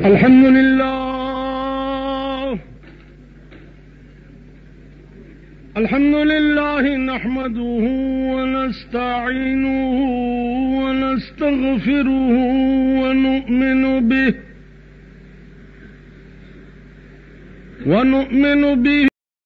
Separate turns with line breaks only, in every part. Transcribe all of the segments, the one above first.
अल्हम्दुलिल्लाह नहमदुहु व नस्तईनुहु व नस्तगफिरुहु व नु'मिनु बिही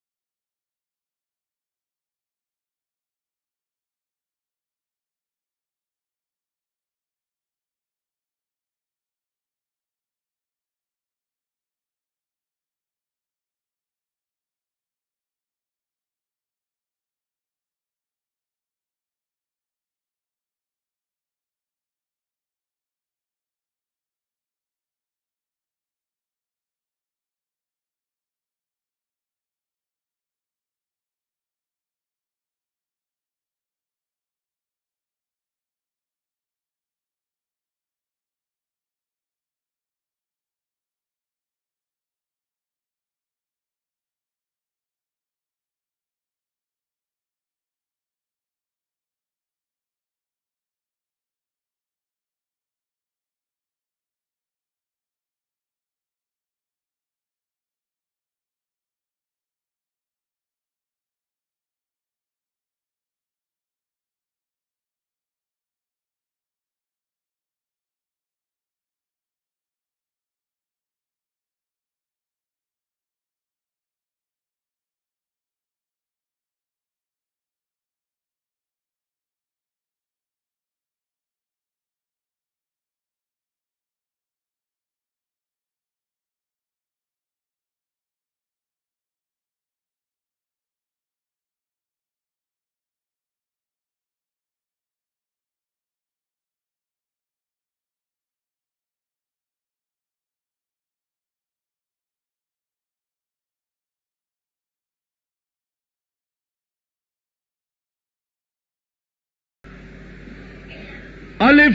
अलिफ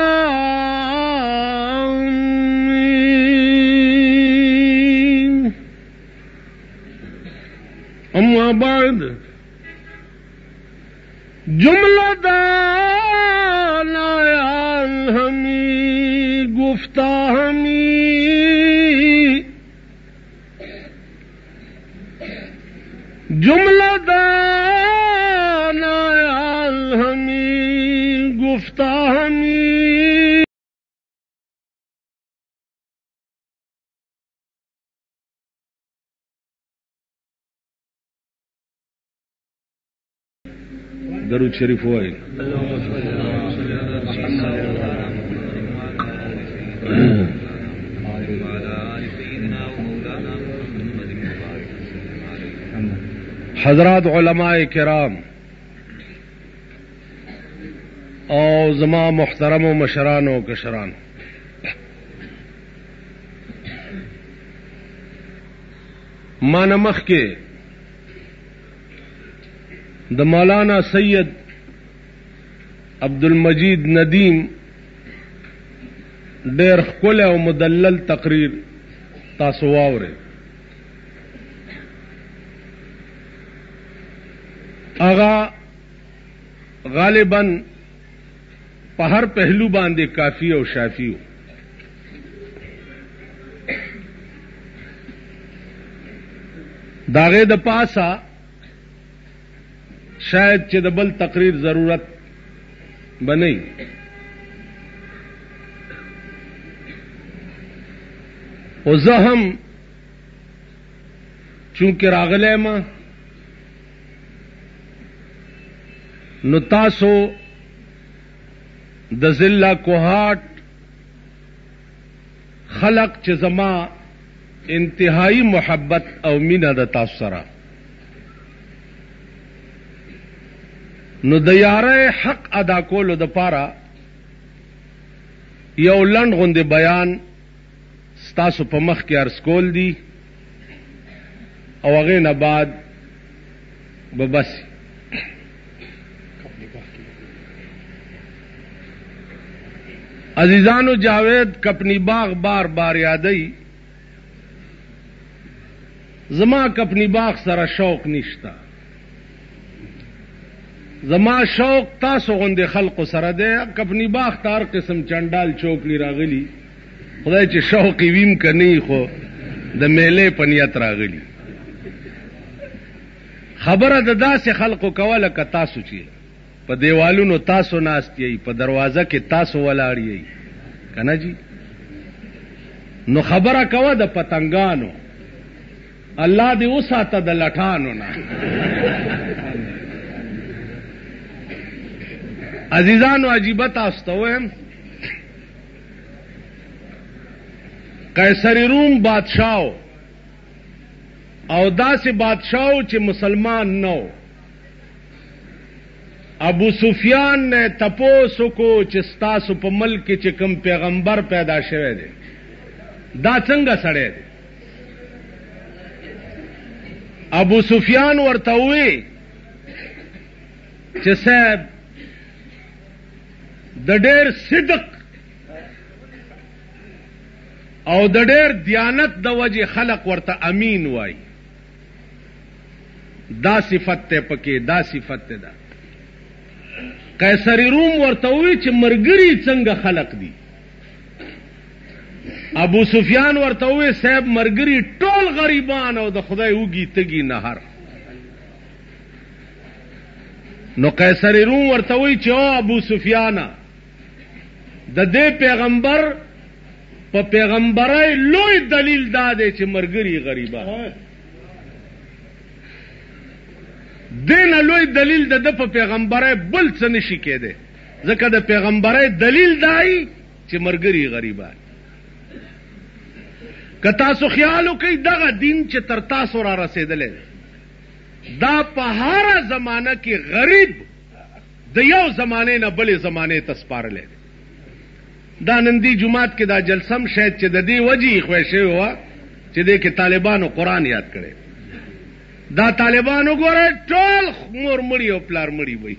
लाम मीम। अम्मा बाद जुमला दान आयाल हमी गुफ्ता हमी जुमला दान आयाल हमी गुफ्ता हमी दरूद शरीफ हुआ है। हजरात उलमाए किराम और जमा मुहतरम व मशरान व कशरान, मानमख के द मौलाना सैयद अब्दुल मजीद नदीम डेर खुल व मुदल्लल तकरीर तासुवावरे आगा गालिबन पहर पहलू बांधे काफी और शाफी हो। दागे द पासा शायद चिदबल तकरीर जरूरत बनी। वो जहम चूंकि रागले मां नुतासो द जिल्ला कोहाट खलक चिजमा इंतहाई मोहब्बत और मीना द तासरा नु दयारे हक अदा कोलो द पारा यौ लंड गुंदे बयान स्तासु पमख के अर्ज कोल दी और अगे नबाद बबस अजीजानो जावेद कपनी बाग बार बार यादई जमा कपनी बाग सरा शौक निश्ता जमा शौक तासो गुंदे खल्क सरा दे कपनी बाग तार किस्म चंडाल चौकली रागली خدای چې شوق ویم کني خو د میلې په نیت راغلی. خبره د داسې خلقو کوله که تاسو چې په دیوالونو تاسو ناست یئ، په دروازه کې تاسو ولاړ یئ کنه جی، نو خبره کوه د پتنګانو، الله دې وساته د لټانو نه. عزیزانو عجیبه تاسو ته وایم، قیصر روم بادشاہ او داسې بادشاہ چې مسلمان نو. ابو سفیان نے تپوسو کو چې ستاسو په ملک کې چې کوم پیغمبر پیدا شوی دی دا څنګه سړی دی؟ ابو سفیان ورته وی چې صاحب د ډېر صدق او د ډېر دیانت د وجې خلق ورته امین وای. دا صفت ته پکې، دا صفت ته ده. قیصر روم ورته وی چې مرګري څنګه خلق دي؟ ابو سفیان ورته وی صاحب مرګري ټول غریبان او د خدای وږي تږي نهر. نو قیصر روم ورته وی چې او ابو سفیانا د دې پیغمبر په پیغمبرای لوی دلیل دا دی چې مرګري غریبان. دینه لوی دلیل د په پیغمبرای بل څه نشي کېده، ځکه د پیغمبرای دلیل دای چې مرګري غریبان. که تاسو خیال وکئ دغه دین چې تر تاسو را رسېدلی دا په هره زمانه کې غریب د یو زمانې نه بلې زمانې ته سپارلی دی. دا نندی جماعت کې دا جلسم شاید چې د دې وجې خوښ شوی وه چې دې کې طالبانو قرآن یاد کړی. دا طالبانو ګوره ټول مور مړي او پلار مړي وي،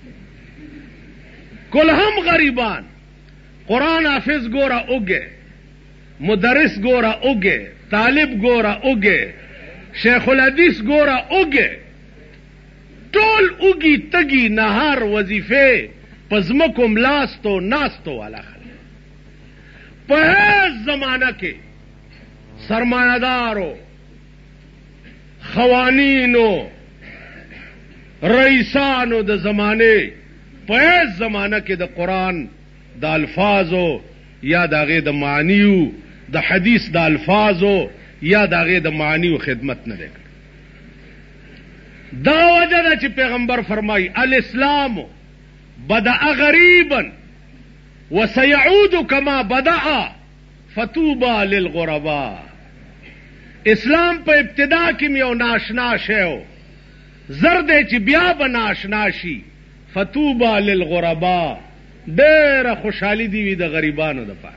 کل هم غریبان. قرآن حافظ ګوره اوګه، مدرس ګوره اوګه، طالب ګوره اوګه، شیخ الحدیث ګوره اوګه، ټول اوګي تګي نهار وظیفه پزمکو ملاستو ناستو والا خلک. په زمانہ کې سرمایدارو، خوانینو، رئیسانو د زمانه په زمانہ کې د قرآن د الفاظو یا د هغې د معنیو، د حدیث د الفاظو یا د هغې د معنیو خدمت نه دی کړی. دا وجه ده چې پیغمبر فرمایي الاسلام بدأ غریبا وسيعود كما بدأ فتوبى للغرباء. اسلام په ابتدا کې یو ناشنا شی زر دی چې بیا به ناشنا شي. فتوبى للغرباء، ډېره خوشحالي دی وي د غریبانو دپاره.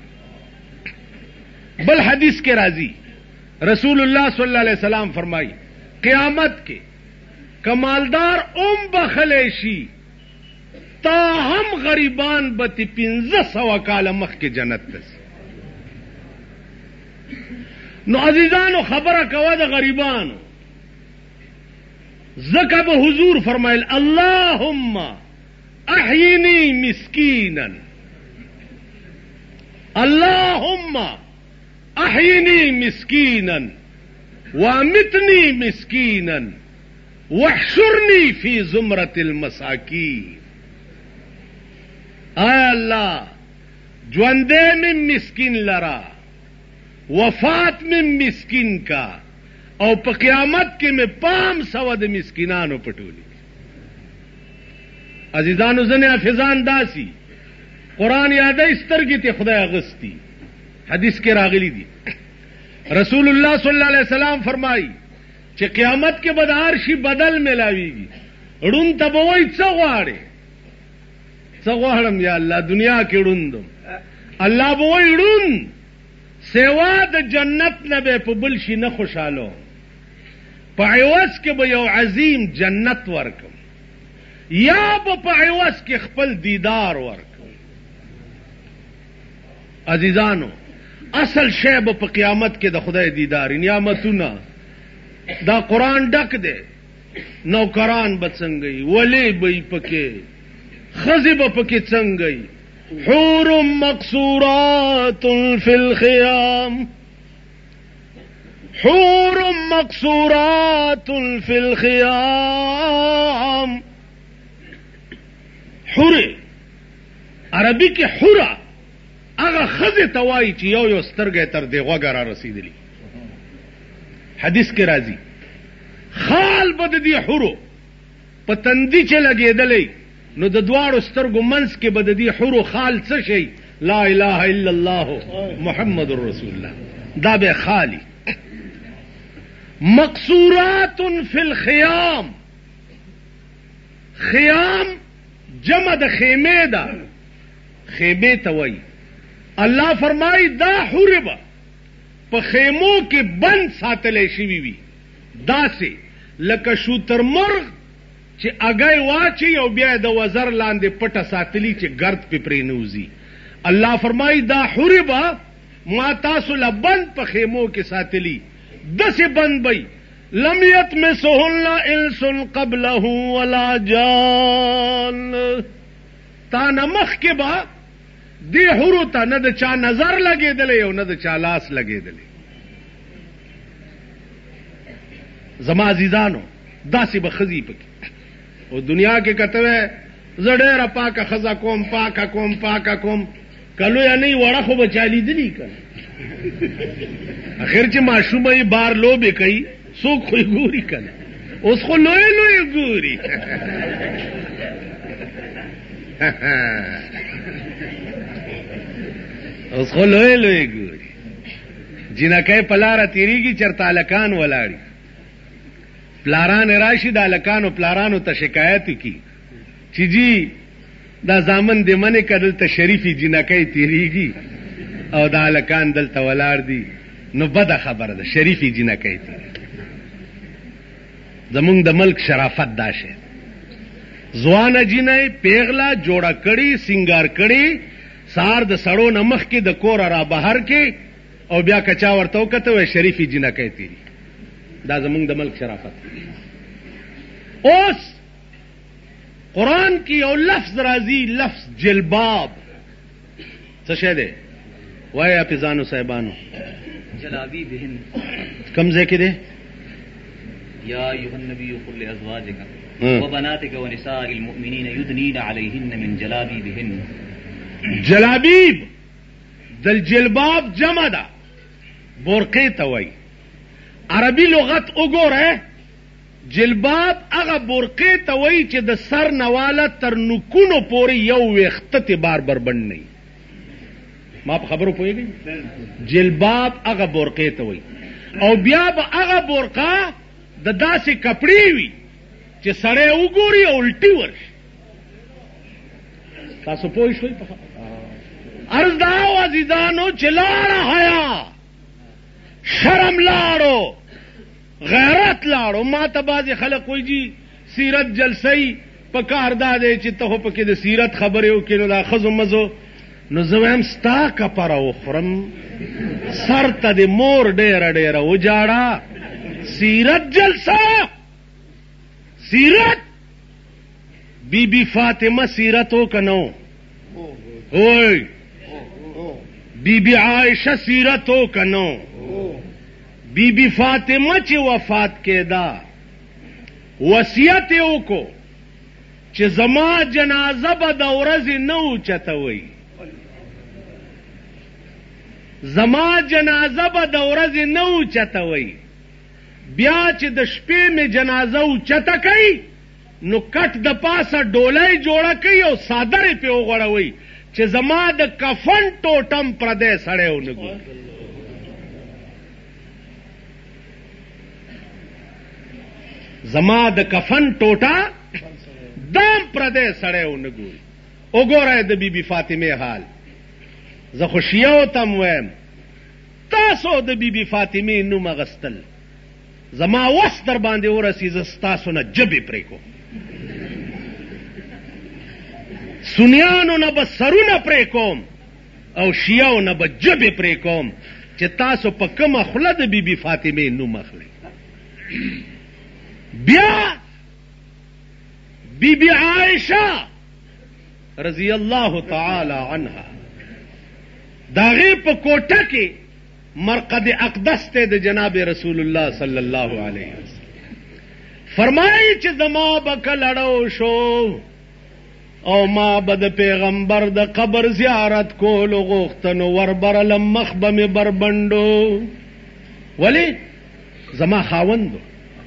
بل حدیث کې راځي رسول الله صلی الله علیه وسلم فرمایي قیامت کې کمالدار بخلی شي تا هم غریبان به 1500 کاله مخکې جنت ته ځي. نو عزیزانو خبره کوه د غریبانو، ځکه به حضور فرمایل اللهم احیینی مسکینا، اللهم احیینی مسکینا وامتنی مسکینا واحشرنی فی زمرة المساکین. اے اللہ ژوندې من مسکین لرا، وفات من مسکین کا، او په قیامت کې مې 500 د مسکینانو پټولی. عزیزانو ځنې حافظان داسي قرآن یادی سترګې ته خدای اغستی. حدیث کې راغلی دی رسول الله صلی الله علیه وسلم فرمایي چې قیامت کې به د هر شي بدل ملاویږي. ړوند ته به وایي څه غواړې؟ څه غواړم یا الله دنیا کې ړوندم. الله به وایي ړوند سوا د جنت نه به په بل شي نه خوشحالو، په عوض کې به یو عظیم جنت ورکم، یا به په عوض کې خپل دیدار ورکم. عزیزانو اصل شی به په قیامت کې د خدای دیدار. نعمتونه دا قرآن ډک دی، نوکران به څنګه وي، ولی به پکې، ښځې به پکې څنګه وي، حور مقصورات فی الخیام حور مقصورات فی الخیام حور عربی کې حورا هغه خزه توای چې یو سترګې تر دی غوګه را رسیدلی حدیث کې راځي خال بد دی حورو پتندی چې لګېدلې نو د دواړو سترګو منځ کې بد دی حورو خال څه شي لا اله الا الله محمد رسول الله دا به خالی مقصورات فی الخیام خیام جمع د خیمه ده خیمه ته وای الله فرمای دا حوربه په خیمو کې بند ساتلې شوی وي داسې لکه شوتر مرغ چې اگای واچي او بیا د وزر لاندې پټه ساتلی چې گرد په پرینوزی الله فرمای دا حوربه ما تاسو لبند په خیمو کې ساتلی دسه بند بئی لم یتمسهن انس قبله ولا جان تا نمخ کې با دی حورو ته نه د چا نظر لګېدلی او نه د چا لاس لګېدلی زما عزیزانو داسې به ښځې پکې او دنیا کې کته وی زه ډېره پاکه ښځه کوم پاکه کوم که لویه نه وي وړه خو به چا لیدلي که نه اخر چې ماشومه یې بار لوبې کوي څوک خو یې ګوري که نه اوس خو لوی ګوري اوس خو لوی ګوري جنکۍ په لاره تېرېږي چېرته هلکان ولاړي پلاران راشي د هلکانو پلارانو ته شکایت وکړي چې جی دا زامن دې منې که دلته شریفې جنکۍ تېرېږي او دا هلکان دلته ولاړ دي نو بده خبره ده شریفې جنکۍ تېرېږي زمونږ د ملک شرافت دا شی ځوانه جینۍ پیغله جوړه کړي سینګار کړي سهار د سړو نه مخکې د کوره را بهر کې او بیا که چا ورته وکته وی شریفې جنکۍ تېري دا زمونږ د ملک شرافت اوس قرآن کی یو لفظ راځي لفظ جلباب څه شی دی وای حافظانو صاحبانو
جلابی بهن
کم ځای کې دی
یا ایها النبی قل لازواجک وبناتک ونساء المؤمنین یدنین علیهن من جلابیبهن
جلابیب دل جلباب جمع ده برقه ته وای عربی لغت وګوره جلباب هغه برقه ته وای چې د سر نواله تر نکونو پورې یو وخت بار بربند نه ما په خبرو پوهیږئ جلباب هغه برقه ته وای او بیا به هغه برقه د داسې کپړې وي چې سړی وګوري او الټي ورشي تاسو پوه شوئ عرض دا و عزیزانو چې لاړه حیا شرم لاړو غیرت لاړو ما ته بعضې خلک وایي جي سیرت جلسۍ په کار دا دی چې ته خو پکې د سیرت خبرې وکړې نو دا ښځو مزو نو زه وایم ستا کپره وخورم سر ته د مور ډېره وجاړه سیرت جلسه سیرت بی بی فاطمه سیرت ہو کنو اوئے بی بی عائشہ سیرت ہو کنو بی بی فاطمه چې وفات کېدا وصیت یې وکړو چې زما جنازه به د ورځې نه اوچتوئ زما جنازه به د ورځې نه اوچتوئ بیا چې د شپې مې جنازه اوچته کوي نو کټ د پاسه ډولۍ جوړه کوي او صادر یې پې وغوړوئ چې زما د کفن ټوټم پردی سړی ونه ګوري زما د کفن ټوټه دام پردی سړی ونه ګوري وګورئ د بی بی فاطمې حال زه خو شیعو ته م وایم تاسو د بی بی فاطمې نوم اغستل زما وس در باندې ورسي زه ستاسو نه جبې پرې کوم سنیانو نه به سرونه پرې کوم او شیعو نه به جبې پرې کوم چې تاسو په کومه خوله د بی بی فاطمې نوم اخلئ بیا بی بی عائشہ رضی اللہ تعالی عنہا داغه په کوټه کې مرقد اقدس ته د جناب رسول الله صلی الله علیه وسلم فرمایي چې زما بکلړو شو او ما بد پیغمبر د قبر زیارت کول غوښتنو وربرل مخبم بربندو ولی زما خاوندو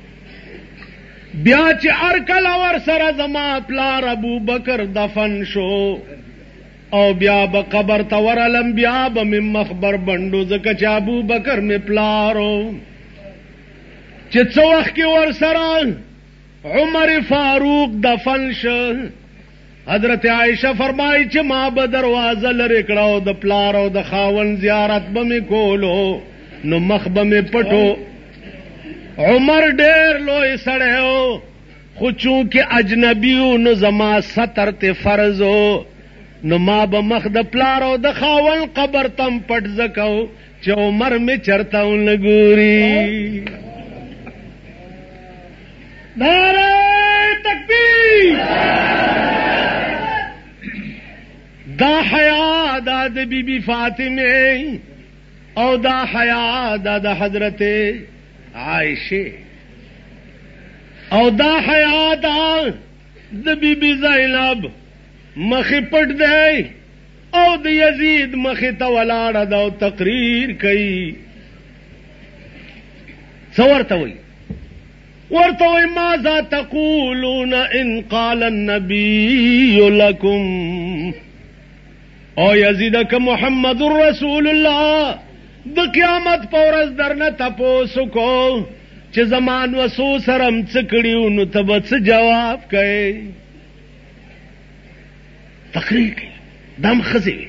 بیا چې ارکل ور سره زما پلار ابو بکر دفن شو او بیا به قبر ته ورلم بیا به مې مخبر بندو ځکه چې ابو بکر مې پلارو چې څو وخت کې ور سره عمر فاروق دفن شو حضرت عائشہ فرمائی چې ما به دروازه لرې کړه او د پلار او د خاوند زیارت به مې کولو نو مخ به مې پټو عمر ډېر لوی سړی و خو چونکې اجنبیو نو زما ستر ته فرض و نو ما به مخ د پلار او د خاوند قبر تم پټ زکو چې عمر مې چرته ونه ګوري نعرہ تکبیر دا حیا دا د بی بی فاطمه او دا حیا دا د حضرت عائشه او دا حیا دا د بی بی زینب مخی پټ دی او د یزید مخی ته ولاړه دا او تقریر کوي څه ورته وی ماذا تقولون ان قال النبي لكم او یزید که محمد رسول الله د قیامت پورز درنه تپوسو کو چې زمان وسو سرم څکړیو نو تب څه جواب کوي تقریر کوي دم خزي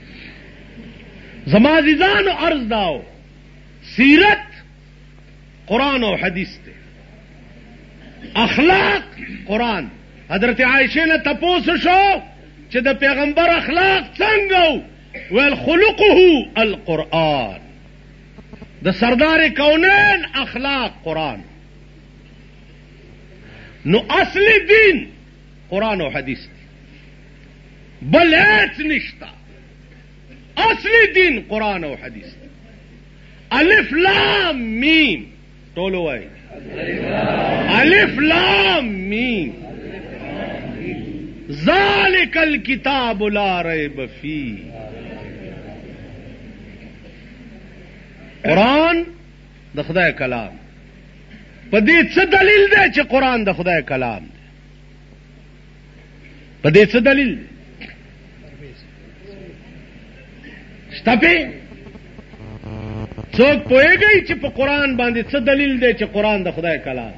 زما عزیزان عرض داو سیرت قرآن و حدیث ته اخلاق قرآن حضرت عائشہ نے تپوسو شو چې د پیغمبر اخلاق څنګه ویل خلقه القرآن د سردار کونین اخلاق قرآن نو اصلی دین قرآن و حدیث دی بل هیڅ نشتا اصلی دین قرآن و حدیث دی الف لام میم ټول وایي الف لام میم ذالک الکتاب لا ریب فیہ قرآن د خدای کلام په دې څه دلیل دی چې قرآن د خدای کلام دی په دې څه دلیل شته په څوک پوهیږي چې په قرآن باندې څه دلیل دی چې قرآن د خدای کلام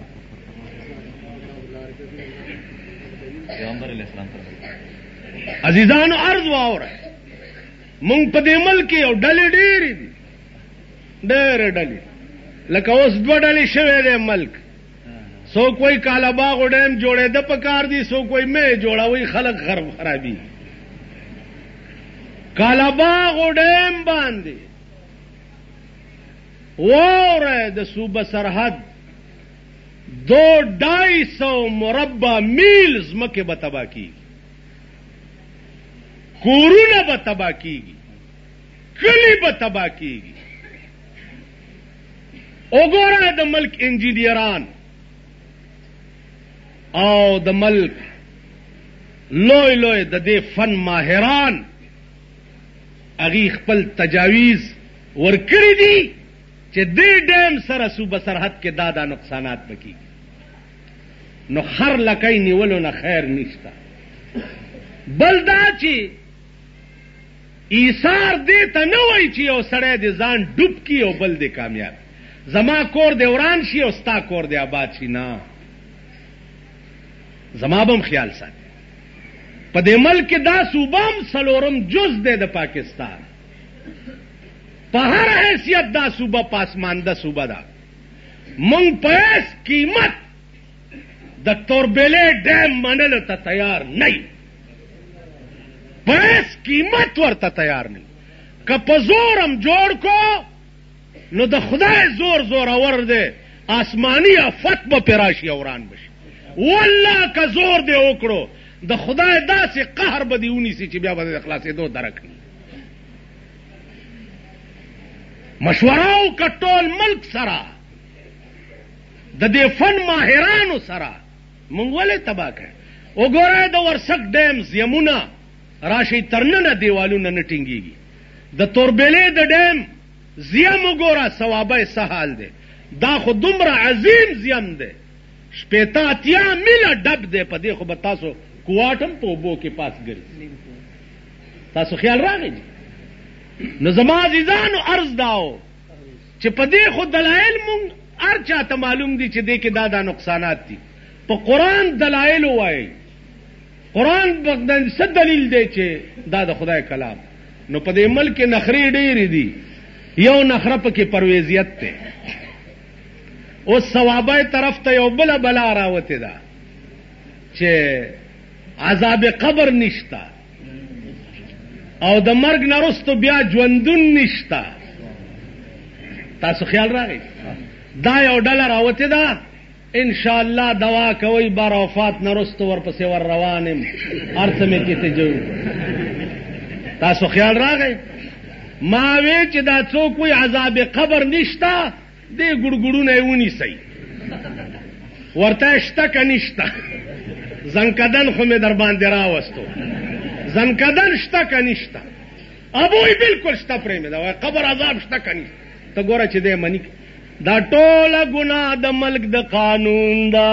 پیغمبر علیہ السلام
عزیزانو عرض واوره مونږ په دې ملک یو ډلې ډېرې دي ډېرې ډلې لکه اوس دوه ډلې شوې دی ملک څوک وایي کالاباغ ډیم جوړېده په کار دي څوک وایي مې جوړوي خلک خرابي کالاباغ ډیم باندې واوره د صوبه سرحد 200 مربع میل زمکه به تباہ کیږي کورونه به تباہ کیږي کلی به تباہ کیږي وګوره د ملک انجینیران او د ملک لوی لوی د دې فن ماهران هغې خپل تجاویز ورکړي دي چې دې ډیم سره صوبه سرحد کې دا نقصانات بکیږي نو خر لکۍ نیولو نه خیر نشته بل دا چې ایثار دې ته نه وایي چې یو سړی دې ځان ډوب کي او بل دې کامیاب زما کور دې وران شي او ستا کور دې آباد شي نه زما به هم خیال ساتي په دې ملک کې دا صوبه هم څلورم جز دی د پاکستان په هر حیثیت دا صوبه پاسمانده صوبه ده مونږ په هیڅ قیمت د توربېلې ډیم منلو ته تیار نه یو په هیڅ قیمت ورته تیار نه یو که په زور هم جوړ کو نو د خدای زور زورور دی آسمانی افت به پې راشي او وران بشي والله که زور دې وکړو د خدای داسې قهر به دې ونیسي چې بیا به د خلاصېدو درک نه. مشوره وکړه ټول ملک سره د دې فن ماهرانو سره، موږ ولې تباه کړ؟ وګورئ د ورسک ډیم زیمونه راشئ ترننه دیوالونه نه ټینګېږي. د توربېلې د ډیم زیم وګوره ثوابه څه حال دی. دا خو دومره عظیم زیم دی، 80 میله ډب دی، په دې خو به تاسو کوواټم په اوبو کې پاس ګرځي. تاسو خیال راغی؟ نو زما عزیزانو عرض داو چې په دې خو دلایل مونږ هر چاته معلوم دي چې دې کې دا نقصانات دي. په قرآن دلایل وایي، قرآن څه دلیل دی چې دا د خدای کلام. نو په دې ملک کې نخرې ډېرې دي، یو نخره پکې پرویزیت دی. اوس ثوابه طرف ته یو بله بلا راوتې ده چې عذاب قبر نشته او د مرګ نه وروسته بیا ژوندون نشته. تاسو خیال راغی؟ دا یو ډله راوتې ده. ان شاء الله دوا کوي بار وفات نه وروسته ورپسې ور روان یم، هر څه مې کېته جو. تاسو خیال راغی؟ ما وی چې دا څوک وایي عذاب قبر نشته، دې ګړګړونه یې ونیسئ، ورته شته که نشته. زنکدن خو مې در باندې راوستو، زنکدن شته که نشته؟ ابوی بالکل شته پرېمې ده، وایي قبر عذاب شته که نشته؟ ته ګوره چې دی مني. دا ټوله ګناه د ملک د قانون ده،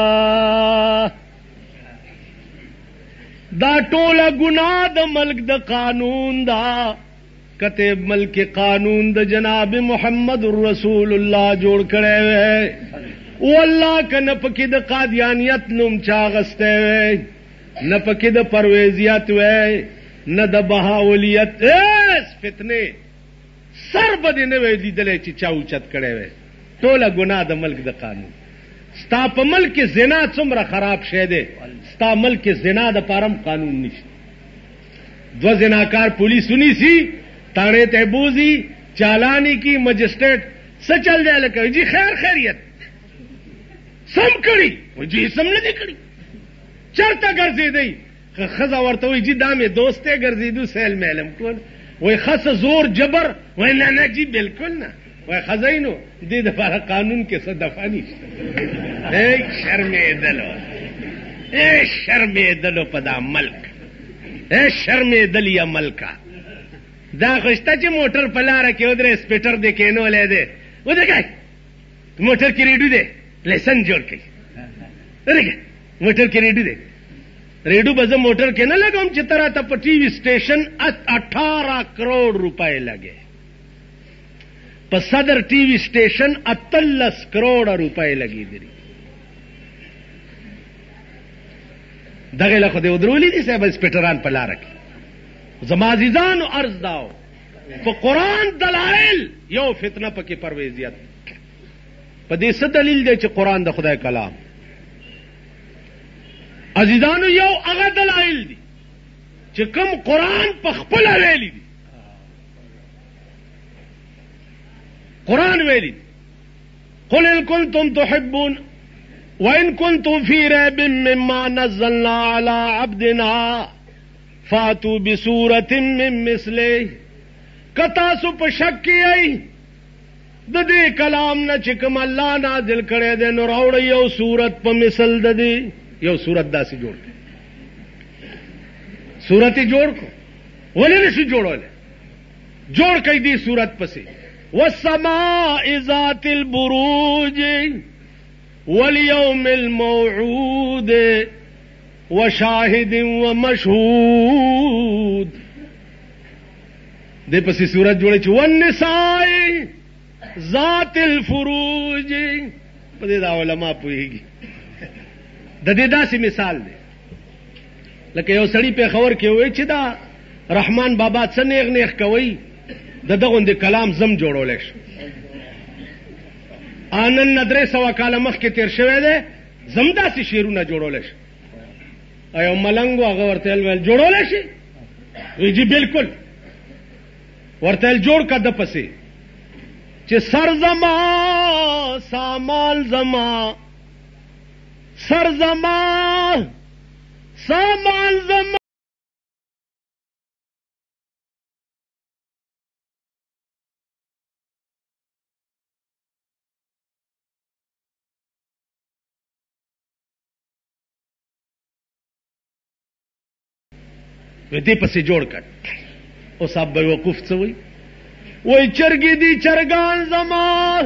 دا ټوله ګناه د ملک د قانون ده. کته ملک قانون د جناب محمد رسول الله جوړ کړی وی، والله که نه پکې د قادیانیت نوم چا غستی وی، نه پکې د پرویزیت وی، نه د بهاولیت. ایس فتنې سر به دې نه وی لیدلی چې چا اوچت کړی وی. ټوله ګناه د ملک د قانون. ستا په ملک زنا څومره خراب شی دی، ستا ملک زنا د پارم قانون نشته. دو زناکار پولیس ونیسي، تاړې ته بوزي، چالانی کی، مجسټریټ څه چل دی لکه جی خیر خیریت سم کړي، جی سم نه دی کړي، چرته ګرځېدی. ښځه ورته وایي جی دا مې دوست دی ګرځېدو سیل میلم ټول. وایي ښه زور جبر؟ وایي نه نه جی بالکل نه. وایي ښځینو دې دپاره قانون کې څه دفعه نشته. شرمېدلو، شرمېدلو په دا ملک، شرمېدل یا ملکه. دا خوشته چې موټر په لاره کې ودرې سپیټر دې کېنولی دی، ودرېږئ موټر کې ریډو دی، لیسن جوړ کړئ، ودرېږئ موټر کې ریډو دی. ریډو به زه موټر کې نه لګوم چې ته راته په ټي وي سټیشن 18 کروڑ روپۍ لګې، په صدر ټي وي سټیشن 18 کروڑ روپۍ لګېدلي. دغه له خو دې ودرولي دي صاحب سپیټران په لاره کې. زما عزیزانو عرض داو په قرآن دلائل، یو فتنه پکې پرویزیت. په دې څه دلیل دی چې قرآن د خدای کلام؟ عزیزانو یو هغه دلائل دي چې کوم قرآن په خپل ویلي دي. قرآن ویلي دي قل ان کنتم تحبون وان کنتم فی ریب مما نزلنا علی عبدنا فاتو بسورة من مثله. کتاسو په شک کې ای د دې کلام نه چې کوم الله نازل کړی دی، نو راوړئ یو صورت په مثل د دې. یو صورت داسې جوړ کړ، صورت یې جوړ کړو. ولې نشي جوړولی؟ جوړ کړئ دې صورت پسې والسماء ذات البروج واليوم الموعود وشاهد ومشهود. دې پسې صورت جوړه چې والنساء ذات الفروج. په دې دا علماء پوهیږي. د دې داسې مثال دی لکه یو سړی په خبر کې وایي چې دا رحمان بابا څه نیغ نیغ کوي، د دغه کلام زم جوړولی شو. نن 300 کاله مخکې تیر شوی دی، زم داسې شعرونه جوړولی شو. ایو ملنګ هغه ورته ویل جوړولی شي؟ وی جی بالکل. ورته جوړ کا د پسې چې سر زما سامال زما، سر زما सामान जमा दे पसे जोड़कर ओ साहब बेवकूफ से हुई वही चरगी दी चरगान जमान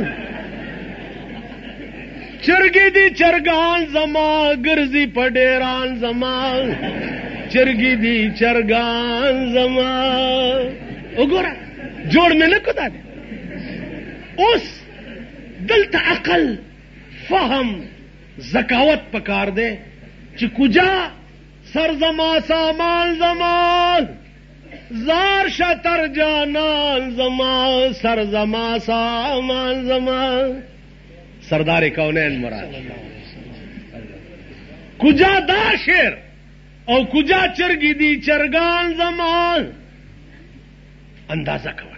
चरगी दी चरगान जमा गिरजी पडेरान जमा चरगी दी चरगान जमा उगोरा जोड़ में न खुदा ने उस दलता अकल फहम जकावत पकार दे चिकुजा सरजमा सामान जमान जार शतर जानान जमान सरजमा सामान जमान सरदार कौनैन मुराद कुजा दाशिर और कुजा चरगी दी चरगान जमान अंदाजा खबर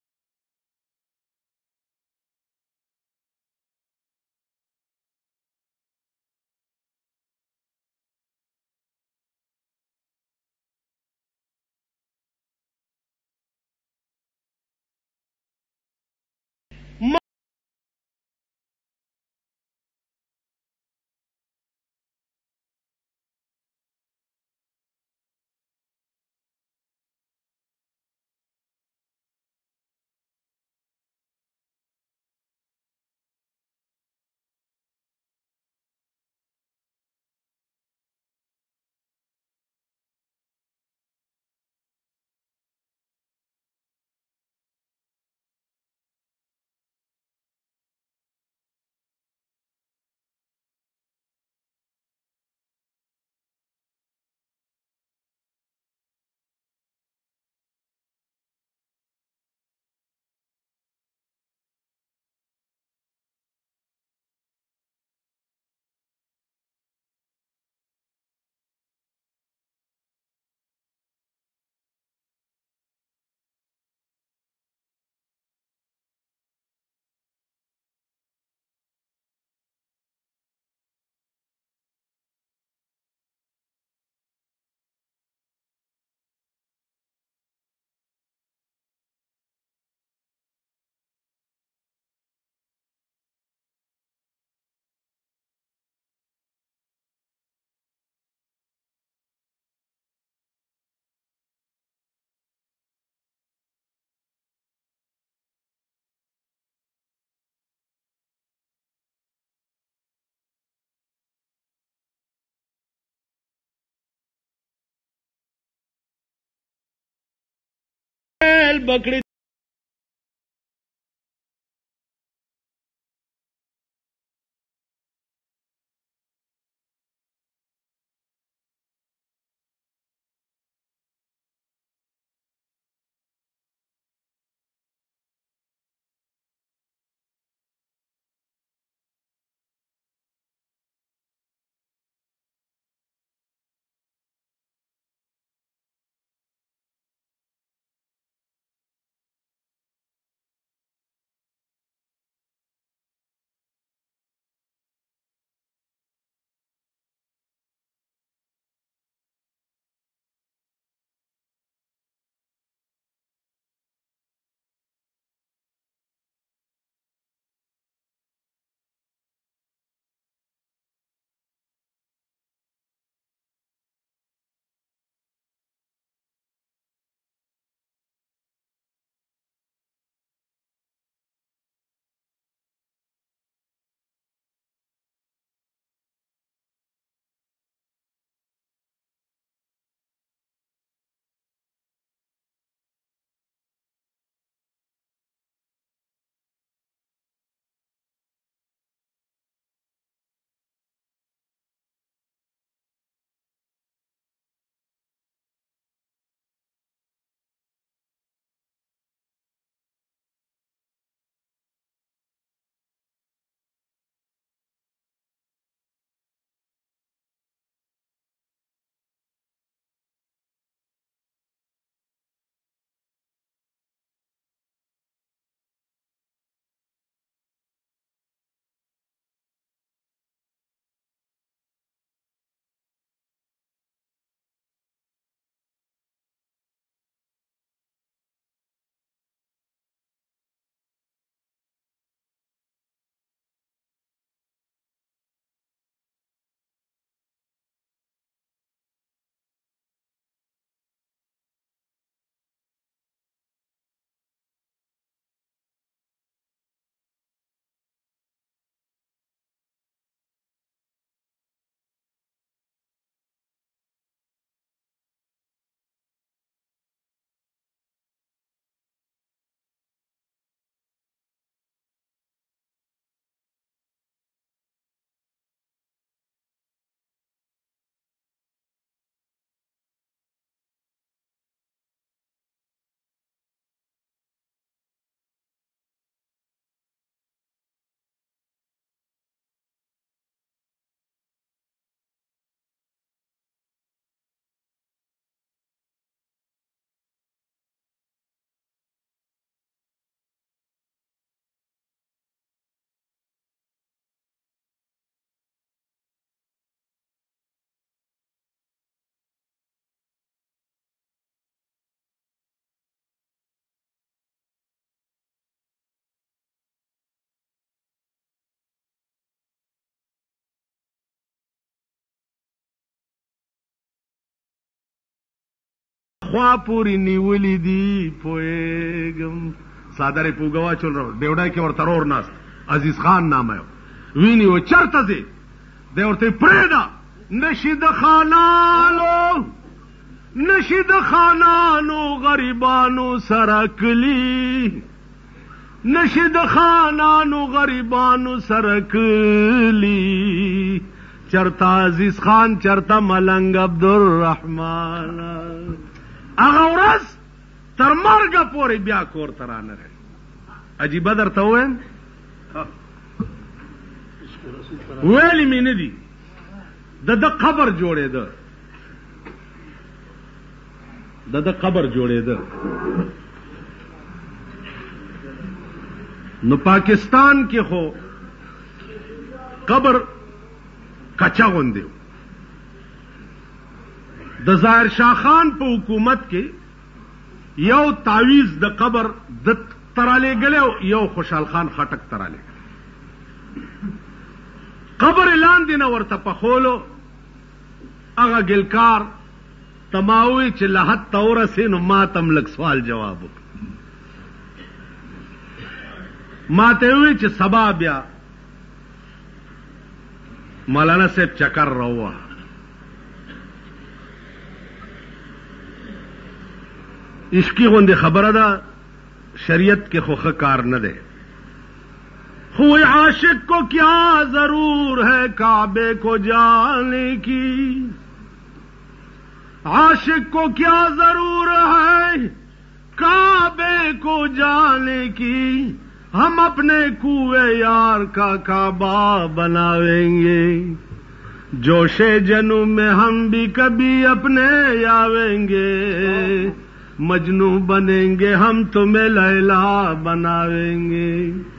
बकरी خوا پوری نیولی دی پویگم صادر پوگوا چل رہا ڈیوڈا کی اور ترور ناست عزیز خان نام ہے وینی و چرتا زی دیورتے پریدا نشید خانانو غریبانو سرکلی نشید خانانو غریبانو سرکلی چرتا عزیز خان چرتا ملنگ عبدالرحمن اغورس تر مرگا پوری بیا کور ترانه رہے عجیبہ در تاوین ویلی می ندی د قبر جوڑے د قبر جوڑے نو پاکستان کې خو قبر کچا غوندیو د ظاهر شاه خان په حکومت کې یو تعویز د قبر د تراله غلو یو خوشحال خان خټک تراله قبر اعلان دینه ورته په خولو هغه ګلکار تماوي چې لحد تور سينو ماتم لک سوال جواب ماته وی چې سبا بیا مولانا صاحب چکر روا عشقی غوندې خبره ده شریعت کې خوخه کار نه ده خوی عاشق کو کیا ضرور ہے کعبے کو جانے کی عاشق کو کیا ضرور ہے کعبے کو جانے کی ہم اپنے کوئے یار کا کعبہ بناویں گے جوش جنوں میں ہم بھی کبھی اپنے آویں گے مجنو بنیں گے ہم تمہیں لیلا بناویں گے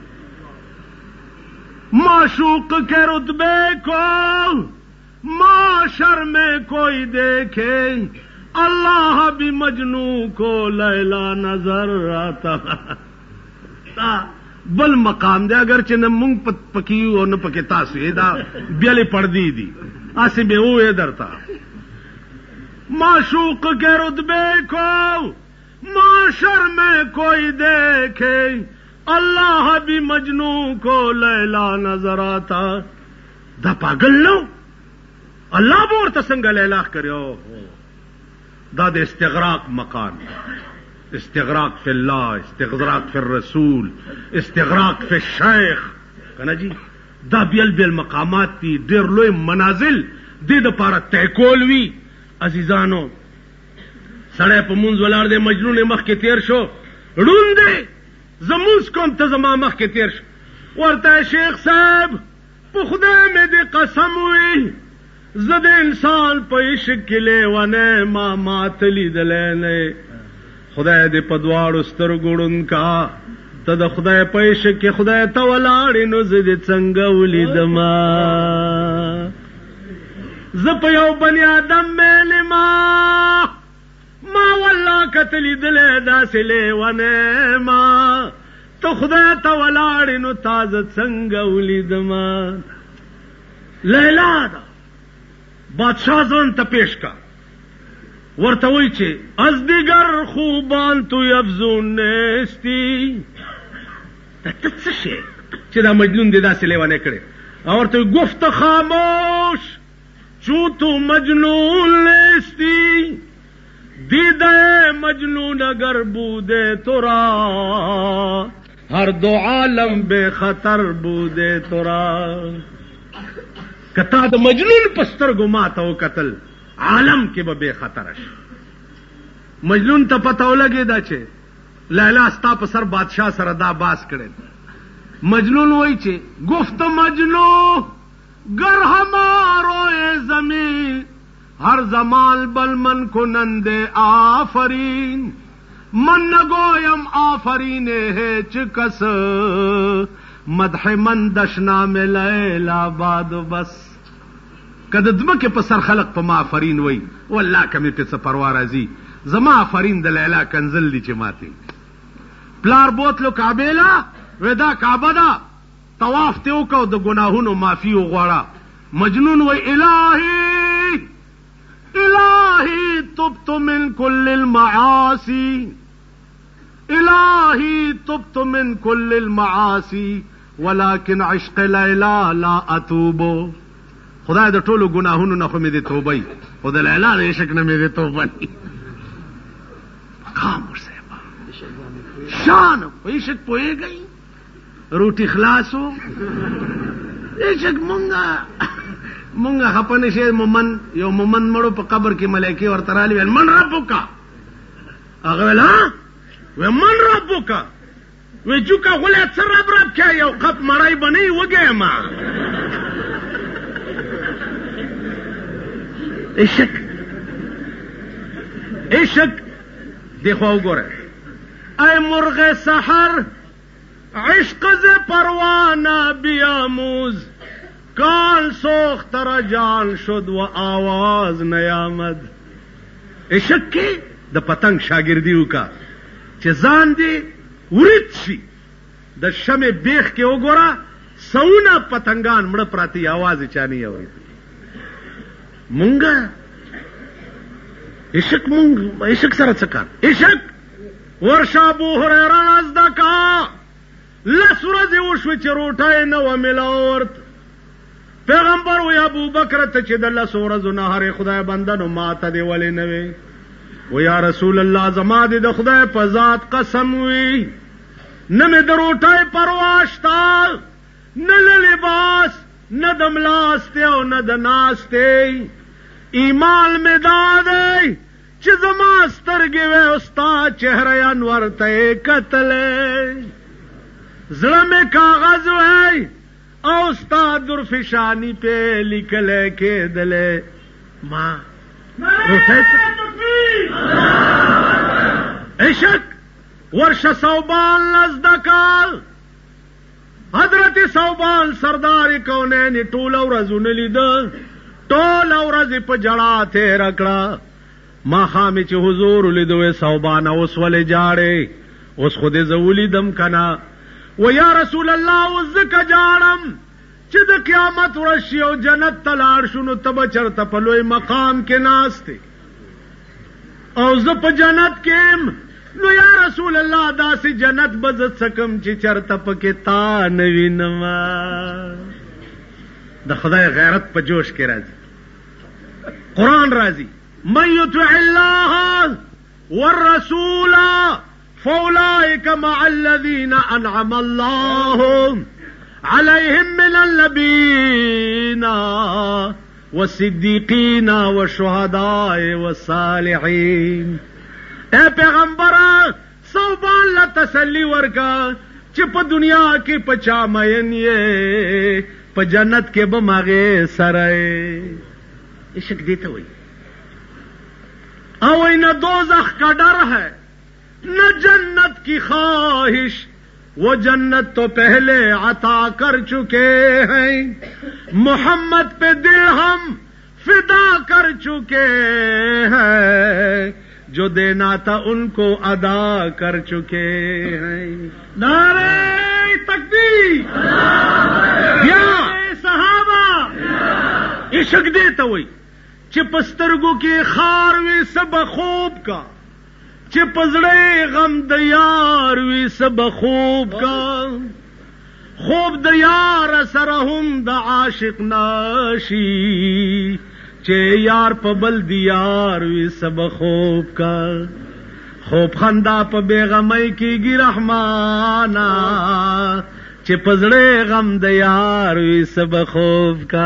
معشوق کے رتبے کو معاشر میں کوئی دیکھے اللہ بھی مجنو کو لیلا نظر آتا بل مقام دے اگرچہ نہ مونگ پکیو اور نہ پکے تاسو دا بیلی پردی دی آسی میں وہ ادھر تھا معشوق کے رتبے کو معاشر میں کوئی دیکھے اللہ بھی مجنو کو لیلا نظر آتا دا پاگل نو اللہ بور تسنگ لیلا کریو دا دے استغراق مقام استغراق فی اللہ استغراق فی الرسول استغراق فی الشیخ کنا جی دا بیل بیل مقامات تی دیر لوی منازل دی دا پارا تیکولوی عزیزانو سڑے پا منز ولار دے مجنون مخ کے تیر شو رون دے زموز کم تزما مخ کے تیر شو ورطا شیخ صاحب پا خدا میں دے قسم ہوئی زد انسان پا عشق کلے ونے ما ماتلی دلینے خدای دې په دواړو سترګو ړوند کا ته د خدای په عشق کې خدای ته ولاړې نو زه دې څنګه ولیدما زه په یو بني آدم میلما ما والله که لیدلې داسې لیونی ما ته خدای ته ولاړې نو تا زه څنګه ولیدما لیلا ده بادشاه ځان ته پیش کا ورته وی چې از دیگر خوبان تو افزون نیستی دا څه شی چې دا مجنون دې داسې لیوانه کړي او ورته گفت خاموش چو تو مجنون نیستی دیده مجنون اگر بوده تو را ہر دو عالم بے خطر بوده تو را کتا دا مجنون پستر گماتا و قتل عالم کې به بے خطر شي مجنون ته پتو لګی دا چې لیلا ستا په سر بادشاہ سره دا باس کړي مجنون وای چې گفت مجنون گر ہمارو اے زمین ہر زمان بل من کنند آفرین من نگویم آفرین ہے چکس مدح من دشنا میں لیلا باد بس کده دمکه په سر خلق په ما آفرین وای والله کمی ته څه پروا راځي زما آفرین د لیلا کنزل دي چې ماته پلار بوتلو کعبه لا ودا کعبه دا طواف ته وکاو د ګناهونو معافي وغواړه مجنون وای الہی الہی تبت من كل المعاصي الہی تبت من كل المعاصي ولكن عشق لیلا لا اتوب. خدای د ټولو ګناهونو نه خو مې دې توبه او د لیلا د عشق نه مې دې توبه نه. مقام ورسره شان په عشق پوهېږئ روټي خلاصو عشق مونږه خپنه شي مومن یو مومن مړو په قبر کې ملائکه ورته رالي ویل من ربک هغه ویل ها و من ربک و جوکا غلط سر رب کې یو قب مړای بنې وګه ما عشق دیکھو وګوره اے مرغ سحر عشق ز پروانه بیاموز کان سوخت رجال شد و آواز نیامد. عشق کې د پتنګ شاګردي وکا چې ځان دې ورید شي د شمع بیخ کې وګوره سونه پتنګان مړه پراتی आवाज چانی اوري. مونږه عشق سره څه کار؟ عشق ورشا ابو هريره ازدکا لس ورځې وشوې چې روټۍ نه وه ملاورت. پیغمبر وی ابو بکر ته چې د لس ورځو نه هرې خدای بنده نو ماته دې ولې نه وې؟ و یا رسول الله زما دې د خدای په ذات قسم وي نه مې د روټۍ پروا شته نه له لباس نه د ملاستې او نه د ناستې. ایمان مې دا دی چې زما سترګې وې او ستا چهره انور ته یې کتلې زړه مې کاغذ وی او ستا درفشانی پہ لکھلے کېدلې ما عشق ورشه صوبان لزدکال حضرت صوبان سردار کونین ټول ورځونه لیده ټول ورځ په جړا تېره کړه. ماښام چې حضور لیدو صوبان اوس ولې جاړې؟ اوس خو دې زه ولیدم کنه. و یا رسول الله اوس ځکه جاړم چې د قیامت ورځ شي او جنت ته لاړ شو نو ته به چېرته په لوی مقام کې ناست او زه په جنت کې یم. نو یا رسول الله داسې جنت به زه څکم چې چېرته پکې تا نه وینم. د خدای غیرت په جوش کې راځي. قرآن راځي من یطع الله والرسول فأولئك مع الذين أنعم الله عليهم من النبيين والصديقين والشهداء والصالحين. اے پیغمبر صوبان لا تسلی ورکا چې په دنیا کې پچا مین یې په جنت کې به ماغه سره عشق دیتا وي او نہ دوزخ کا ڈر ہے نہ جنت کی خواہش وہ جنت تو پہلے عطا کر چکے ہیں محمد پہ دل ہم فدا کر چکے ہیں جو دینا تھا ان کو ادا کر چکے ہیں. نعرہ تکبیر یا صحابہ عشق دیتا ہوئی چې پسترګو کې خار وي سب خوب کا چې پزړې غم د یار وي سب خوب کا خوب د یار سره هم د عاشق ناشي چې یار په بل دی یار وي سب خوب کا خوب خندا په بیغمۍ کېږي رحمانا چې پزړې غم د یار وي سب خوب کا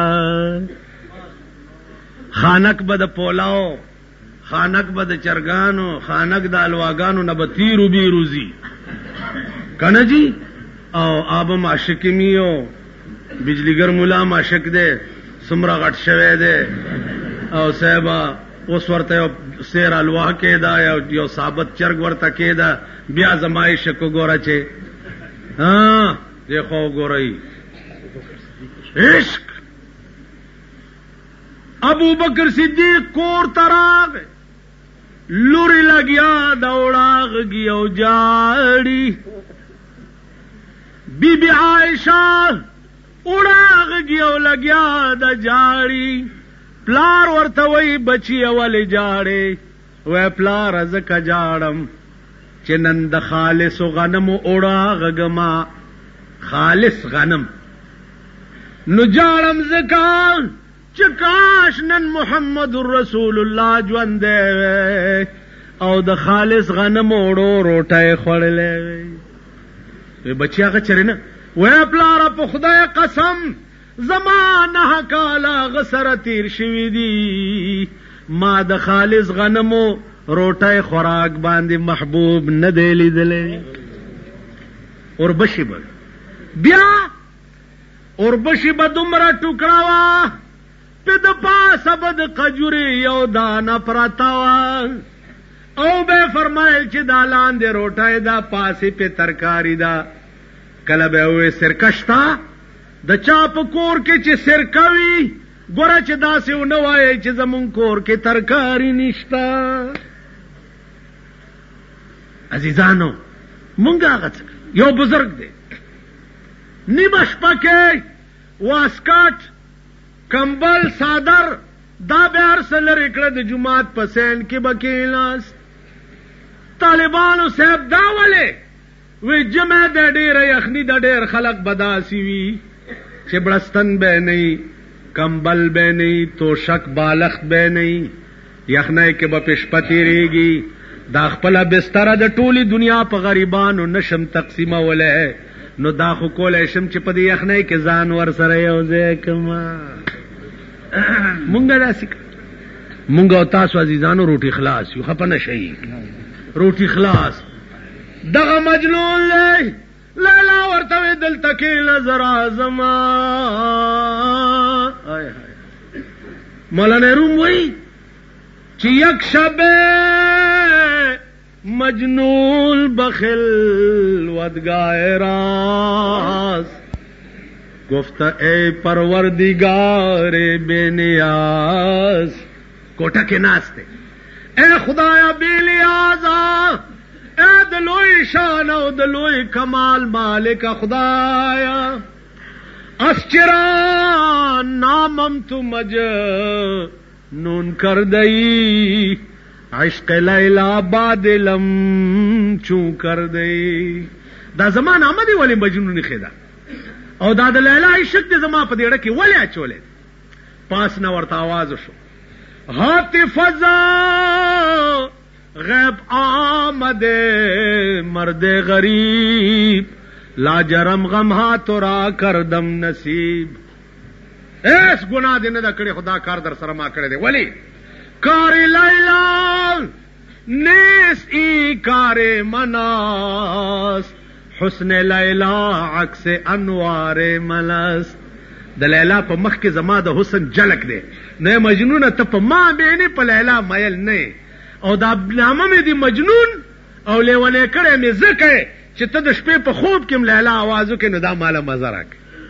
خانک به د پولاو خانک به د چرګانو خانک د الواګانو نه به تیرو بیروزی کنه جی او آب معشق میو بجلیګر مولا معشق دے سمرا غټ شوه دے او صاحبہ اوس ورته سیر الوا کېدا یو ثابت چرګ ورته کېدا بیا زمایش کو ګورا چې ها دیکھو ګورای عشق. ابو بکر صدیق کور تراغ لوری لگیا دوڑاغ گیا جاڑی بی بی عائشہ اڑاغ گیا لگیا دا جاڑی پلار ورتوئی بچی اول جاڑے وې پلار زکه جاړم چې نن د خالص غنم اوړه غګما خالص غنم نو جاړم زکه چې کاش نن محمد رسول الله ژوند دی او د خالص غنم اوړو روټه خوړلې وي بچی هغه چرې نه وې پلار په خدای قسم زمانه کالا غسر تیر شوی دی ما د خالص غنمو روټه خوراک باندې محبوب نه دی لیدلې اوربشي به بیا اوربشي به دومره ټوکړه وا په د پاسه به د قجوري یو دانه پراته وا او به فرمایل چې دا لاندې روټه دا پاسې په ترکاری دا کله به وې سرکشتا د چا په کور کې چې سرکوي ګوره چې داسې ونه وایي چې زمون کور کې ترکاری نشتا عزیزانو مونږ هغه یو بزرگ دی نیمه شپه کې واسکټ کمبل صادر دا به هر څه لرې کړه د جومات په سین کې به کېناست طالبانو صاحب دا ولې وی جمع د ډېره یخني د ډېر خلق به داسې وي چې بړستن به نه کمبل به نه توشک بالښت به نه یخنۍ کې به په شپه تېرېږي دا خپله بستره د ټولې دنیا په غریبانو نشم تقسیمولی نو دا خو کولی شم چې په دې یخنۍ کې ځان ورسره یو ځای کړمه مونږ داسې مونږ او تاسو عزیزانو روټي خلاص یو خفه نه شئ روټي خلاص دغه مجنون دی لیلا ورته وی دلته کښېنه زرا زما مولانا روم وایي چې یک شبه مجنون بخلوتگاه راز گفت اے پروردگار بے نیاز کوٹا کے ناستے اے خدایا بے نیازا اے دلوئی شان و دلوئی کمال مالک خدایا اسچرا نامم تو مجنون کر دئی عشق لیلا بادلم چون کر دی دا زمان آمدی ولی مجنونی خیدا او دا د لیلا عشق دی زمان پا دیڑا کی ولی اچولے پاس نورت آواز شو حاطف ازا غیب آمدے مرد غریب لا جرم غم ہاتھ را کردم نصیب ایس گناہ دینے دا کڑی خدا کار در سرما کڑے دے ولی کار لیلا نیس ای کار مناس حسن لیلا عکس انوار ملس د لیلا په مخ کې زما د حسن جلک دی نه مجنون ته په ما بینه په لیلا مایل نه او دا نامه مې دی مجنون او لیونه کړه مې زکه چې ته د شپې په خوب کې لیلا आवाजو کې نو دا مالا مزه راک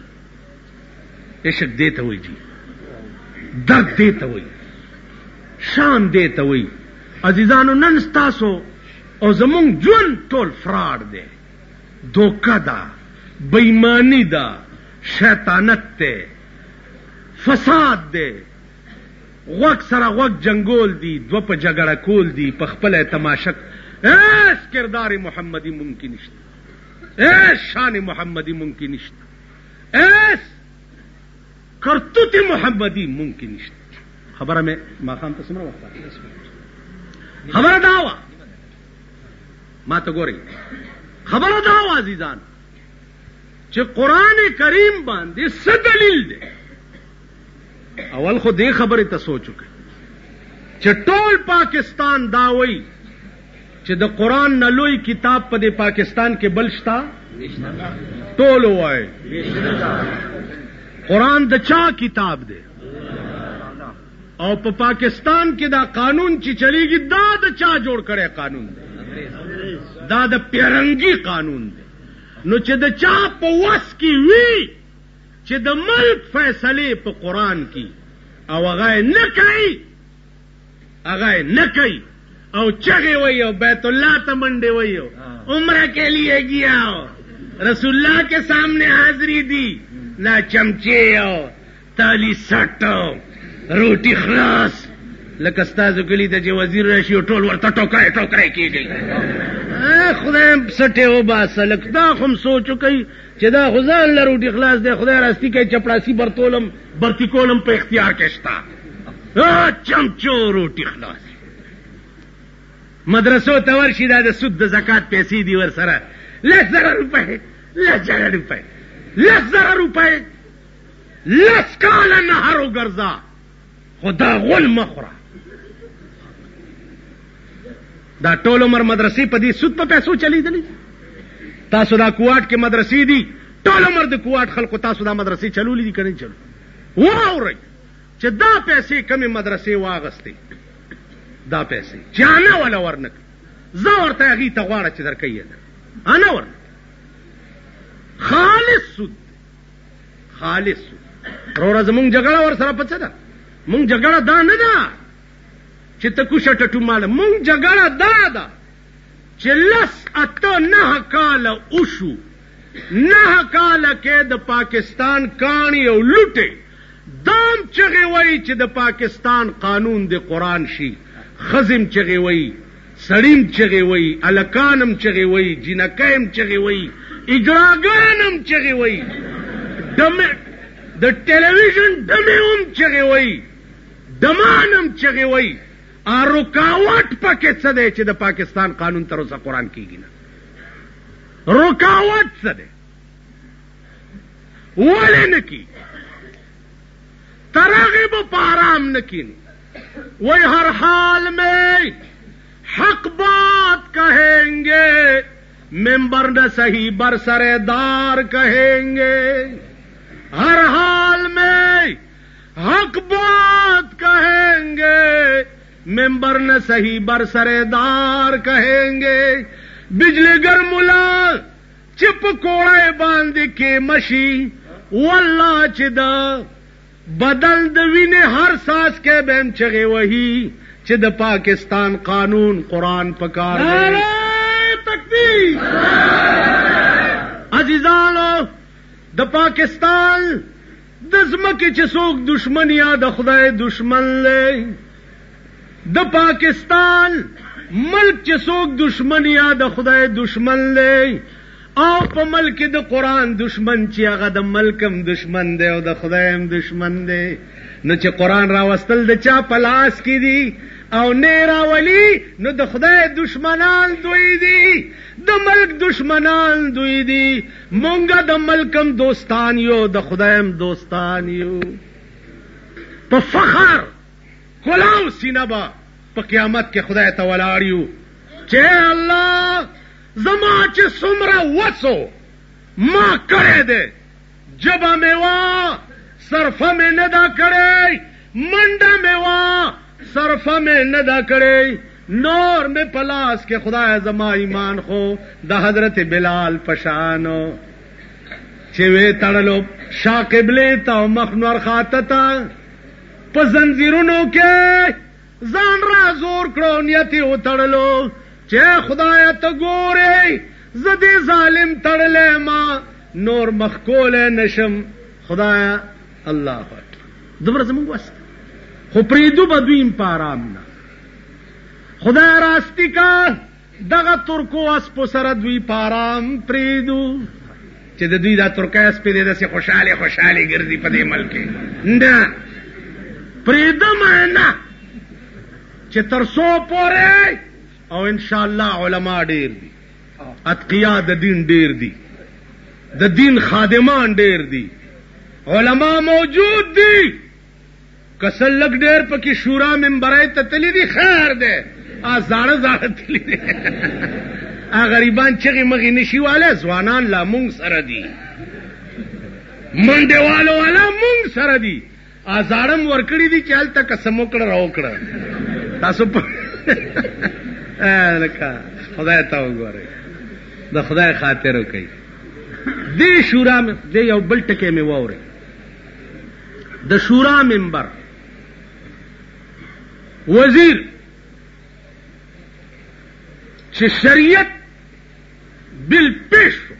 عشق دیته وای جی درد دیته وای شان دیته وای عزیزانو نن تاسو او زمونږ ژوند ټول فراډ دی دوکه ده بېمانی ده شیطانت ده فساد ده غوږ سره غوږ جنگول دي دو په جګړه کول دي په خپله تماشک ایس کردار محمدی ممکن نشته ایس شان محمدی ممکن نشته ایس کرتوت محمدی ممکن نشته خبره مې ماښام ته څومره وخت خبره دا وه ما ته ګورئ خبره دا وه عزیزان چې قرآن کریم باندې څه دلیل دی اول خو دې خبرې ته سوچ وکړئ چې ټول پاکستان دا وایي چې د قرآن نه لوی کتاب په دې پاکستان کې بل شته ټول وایي قرآن د چا کتاب دی او په پاکستان کې دا قانون چې چلیږي دا د چا جوړ کړی قانون دی دا د پیرنګي قانون دی نو چې د چا په وس کې وي چې د ملک فیصلې په قرآن کې او هغه نه کوي او چغې وایي او بیت الله ته منډې وایي عمرہ کے لیے گیا رسول اللہ کے سامنے حاضری دی نہ چمچے تالی سٹ روٹی خلاص لکه ستاسو کلی ته چې وزیر راشي او ټول ورته ټوکرای کېږي. خدای سټې وباسه لږ دا خو هم سوچ وکئ چې دا خو ځان له روټي خلاص دی. خدای راستي کوي چپړاسي برتي کولم په اختیار کې شته. چمچو روټي خلاص. مدرسو ته ورشي دا د سود د زکات پیسې دي ورسره 1,00,000 روپۍ 1,00,000 روپۍ 10 کاله نهر وګرځه خو دا غول مه خوره. دا ټول عمر مدرسې په دې سود په پیسو چلیدلې. تاسو دا کوواټ کې مدرسې دي ټول عمر د کوواټ خلکو تاسو دا مدرسې چلولې دي کنه چلو. واورئ چې دا پیسې کمې مدرسې واغستې دا پیسې چانه ولا ورنک زه ورته هغې ته غواړه چې درکوي انا ورنک خالص سود. وروره زمونږ جګړه ورسره په څه ده؟ مونږ جګړه دا نه ده چې ته کوشه ټټو ماله. مونږ جګړه دا ده چې 9 کاله وشو 9 کاله کې د پاکستان کاڼي او لوټې دام چغې وایي چې د پاکستان قانون د قرآن شي. خزم چغې وایي سړیم چغې وایي الکانم چغې وایي جنکیم چغې وایي اجراګانم چغې وایي د ټلویزیون ډمې هم چغې وایي دمانم چغې وایي. رکاوټ پکې څه دی چې د پاکستان قانون تر اوسه قرآن کېږي نه؟ رکاوټ څه دی؟ ولې نه کېږي؟ تر هغې به په آرام نه کېني. وہی ہر حال میں حق بات کہیں گے ممبر نہ صحیح برسردار کہیں گے. ہر حال میں حق بات کہیں گے ممبر نہ صحیح برسردار کہیں گے. بجلی گر ملا چپ کوڑے باندھ کے مشی واللہ چدا بدل د وینې هر ساس کې بهم چغې وهي چې د پاکستان قانون قرآن پکار دی. نعرہ تکبیر. عزیزانو د پاکستان د ځمکې چې څوک دشمن یا د خدای دشمن دی، د پاکستان ملک چې څوک دشمن یا د خدای دشمن دی، او په ملک د قرآن دشمن چې هغه د ملکم دشمن دی او د خدایم دشمن دی. نو چې قرآن راوستل د چا په لاس کې دي او نه راولي نو د خدای دشمنان دوی دي د ملک دشمنان دوی دي. مونږه د ملکم دوستان یو د خدایم دوستان یو. په فخر کلاو سینه به په قیامت کې خدای ته ولاړ یو چې الله زما چې څومره وسو ما کړی دی جبه مې وه صرفه مې نه ده کړی منډه مې وه صرفه مې نه ده کړی نور مې په لاس کې خدای زما ایمان خو د حضرت بلال په شانو چې وې تړلو شا قبلې ته او مخ نور خاته ته په زنځیرونو کې ځان را زور کړو نیت یې وتړلو چې خدای ته ګورې زه دې ظالم تړلی ما نور مخ کولی نشم. خدایا الله اکبر دومره زمونږ وس خو پرېږدو به دوی په آرام نه. خدای راستی کا دغه ترکو اسپو سره دوی په آرام پرېږدو چې د دوی دا ترکی اسپې دی داسې خوشحالې ګرځي په دې ملک کې. نه پرېږدم نه چې تر څو پورې او انشاءاللہ علماء ډیر دي اتقیا د دین ډیر دي د دین خادمان ډیر دي علماء موجود دي کسل لګ ډیر پکې شورا منبرای ته تللی دي خیر دی زاړه تللی دي غریبان چغې مغې نشي واله ځوانان لا مونږ سره دي منډې والو والا مونږ سره دي زاړم ورکړي دي چې هلته قسم وکړه را وکړه تاسو لکه خدای ته وګورئ د خدای خاطر وکړئ. دې شورا دې یو بل ټکی مې واورئ د شورا منبر وزیر چې شریعت بل پیش شو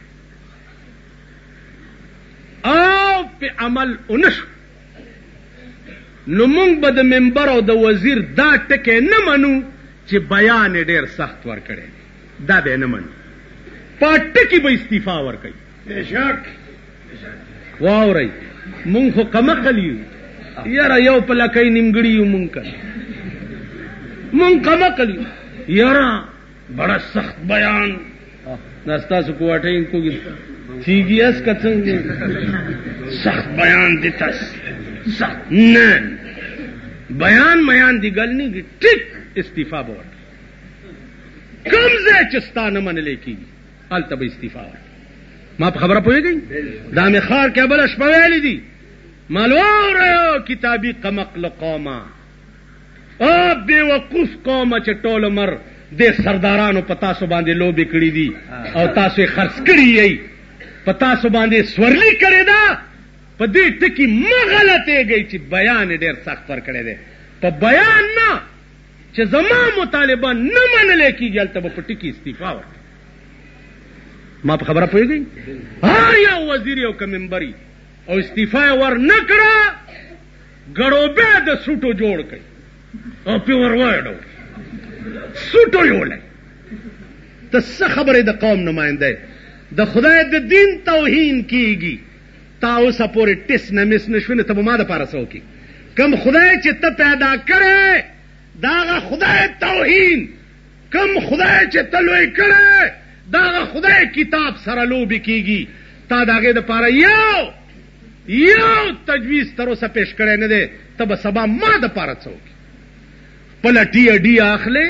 او په عمل ونشو نو مونږ به د منبر او د وزیر دا ټکې نه منو چې بیان ډېر سخت ورکړی دا به نه منو په ټکي به استعفا ورکوي بېشک واورئ مونږ خو کمقل یو یاره یو په لکۍ نیمګړي یو مونږ که مونږ کمقل یو یاره بڑا سخت بیان دا ستاسو کوواټۍ کوږي تیږي اس که څنګه سخت بیان دیتاس سخت نه بیان میان دی گل نہیں ٹک استعفا بورڈ کم سے چستا نہ من لے کی التب استعفا ما خبر پوئے گئی دام خار کیا بلش پویلی دی مالو رہو کتابی قمقل قوما اب بے وقوف قوما چٹول مر دے سردارانو پتاسو باندے لو بکڑی دی او تاسو خرچ کڑی یئی پتاسو باندے سورلی کرے دا په دې ټکی مغلطه گئی چې بیان ډېر سخت ور کړی دی په بیان نه چې زما مطالبه نه منل کېږي هلته به په ټکي استعفا ورکړي ما په خبره پوهېږئ هر یو وزیر یو که منبري او استعفا یې ور نه کړه ګړوبی د سوټو جوړ کړي او پې ور وایډو سوټو یې ولی ته څه خبرې د قوم نماینده د خدای د دین توهین کېږي تا اوسه پورې ټس نه مس نه شوې نو ته به ما دپاره څه وکړي کم خدای چې ته پیدا کړی د هغه خدای توهین کم خدای چې ته لوی کړی د هغه خدای کتاب سره لوبې کېږي تا د هغې دپاره یو تجویز تر اوسه پیش کړی نه دی ته به سبا ما دپاره څه وکړي خپله ډیه اخلې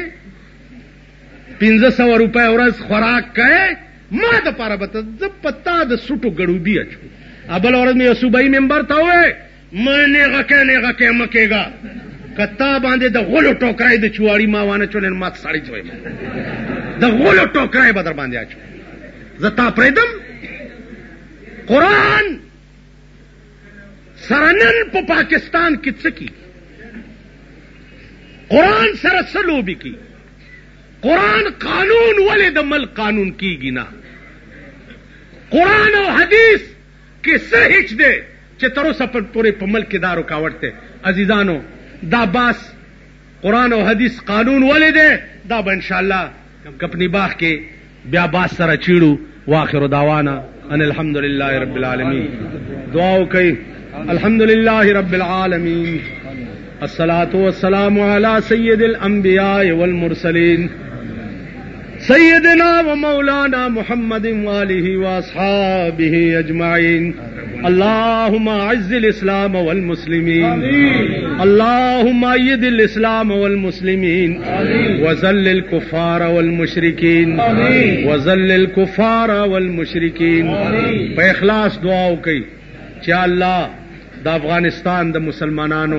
500 روپۍ ورځ خوراک کوې ما دپاره به ته زه په تا د سوټو ګړوبي اچوم ابل ورځ مې یو صوبایي ممبر ته ووې مه نیغه کې مه کېږه که تا باندې د غلو ټوکری د چواړي ما وانه چولې نو ما ته سړی چوی د غلو ټوکری به در باندې اچو زه تا پرېږدم قرآن سره نن په پاکستان کې څه کېږي قرآن سره څه لوبې کېږي قرآن قانون ولې د ملک قانون کېږي نه قرآن او حدیث کہ سے ہچ دے چترو سفر پورے پمل کے دارو کاوٹتے عزیزانو دا باس قرآن و حدیث قانون والے دے دا با انشاءاللہ کپنی باغ کے بیا باس سر چیڑو واخر دعوانا ان الحمدللہ رب العالمین دعاو کئی الحمدللہ رب العالمین الصلاة والسلام علی سید الانبیاء والمرسلین سيدنا ومولانا محمد وآله وأصحابه أجمعين اللهم أعز الإسلام والمسلمين اللهم أيد الإسلام والمسلمين وذل الكفار والمشركين وذل الكفار والمشركين بإخلاص دعاو کی چا اللہ دا افغانستان دا مسلمانانو